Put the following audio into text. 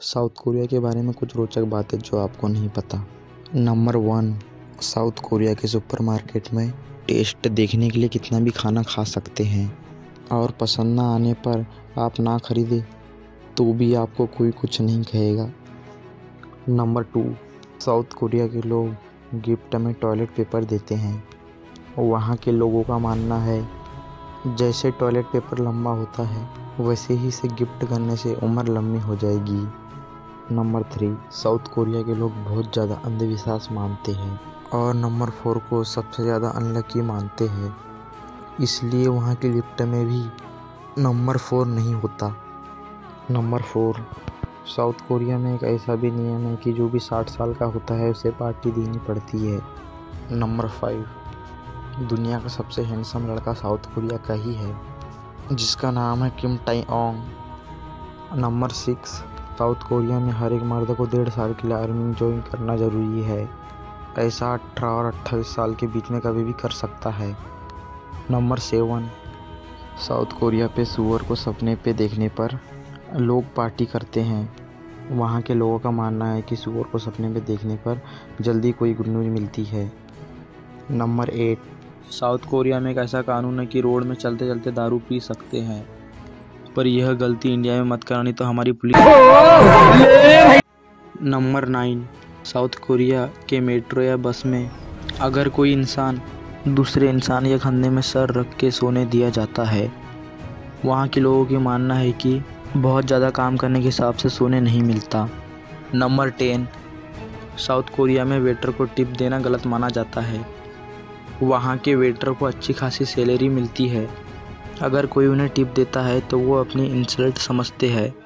South Korea के बारे में कुछ रोचक बातें जो आपको नहीं पता। नंबर 1, साउथ कोरिया के सुपरमार्केट में टेस्ट देखने के लिए कितना भी खाना खा सकते हैं और पसंद ना आने पर आप ना खरीदें तो भी आपको कोई कुछ नहीं कहेगा। नंबर 2, साउथ कोरिया के लोग गिफ्ट में टॉयलेट पेपर देते हैं। वहाँ के लोगों का मानना है जैसे टॉयलेट पेपर लंबा होता है वैसे ही इसे गिफ्ट करने से उम्र लंबी हो जाएगी। नंबर 3, साउथ कोरिया के लोग बहुत ज़्यादा अंधविश्वास मानते हैं और नंबर 4 को सबसे ज़्यादा अनलकी मानते हैं, इसलिए वहाँ के गिफ्ट में भी नंबर 4 नहीं होता। नंबर 4, साउथ कोरिया में एक ऐसा भी नियम है कि जो भी 60 साल का होता है उसे पार्टी देनी पड़ती है। नंबर 5, दुनिया का सबसे हैंडसम लड़का साउथ कोरिया का ही है जिसका नाम है Kim Tae Ong. Number 6, South Korea में हर एक मर्द को 1.5 साल के लिए आर्मी ज्वाइन करना ज़रूरी है। ऐसा 18 और 28 साल के बीच में कभी भी कर सकता है। नंबर 7, साउथ कोरिया पे सूअर को सपने पे देखने पर लोग पार्टी करते हैं। वहाँ के लोगों का मानना है कि सूअर को सपने में देखने पर जल्दी कोई गुड न्यूज़ मिलती है। नंबर 8, साउथ कोरिया में एक ऐसा कानून है कि रोड में चलते चलते दारू पी सकते हैं, पर यह गलती इंडिया में मत करनी तो हमारी पुलिस। नंबर 9, साउथ कोरिया के मेट्रो या बस में अगर कोई इंसान दूसरे इंसान या कंधे में सर रख के सोने दिया जाता है। वहाँ के लोगों की मानना है कि बहुत ज़्यादा काम करने के हिसाब से सोने नहीं मिलता। नंबर 10, साउथ कोरिया में वेटर को टिप देना गलत माना जाता है। वहाँ के वेटर को अच्छी खासी सैलरी मिलती है, अगर कोई उन्हें टिप देता है तो वो अपनी इंसल्ट समझते हैं।